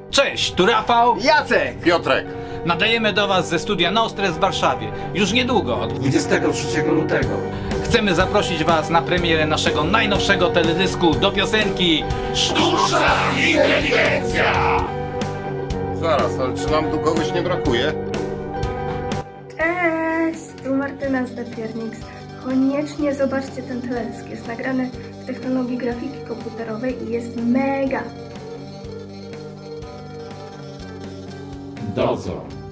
Cześć, tu Rafał, Jacek! Piotrek! nadajemy do Was ze studia Nostres w Warszawie. Już niedługo 23 lutego. chcemy zaprosić Was na premierę naszego najnowszego teledysku do piosenki Sztuczna Inteligencja! Zaraz, ale czy nam tu kogoś nie brakuje? Cześć, tu Martyna z The Piernix. Koniecznie zobaczcie ten teledysk. Jest nagrany w technologii grafiki komputerowej i jest mega. Dozor.